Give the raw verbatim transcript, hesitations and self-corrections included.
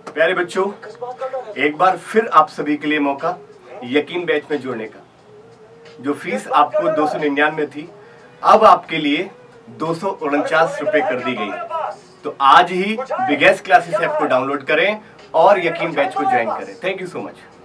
प्यारे बच्चों, एक बार फिर आप सभी के लिए मौका यकीन बैच में जुड़ने का। जो फीस आपको दो सौ निन्यानवे थी, अब आपके लिए दो सौ उनचास रुपए कर दी गई। तो आज ही बिगेस्ट क्लासेस ऐप को डाउनलोड करें और यकीन बैच को ज्वाइन करें। Thank you so much.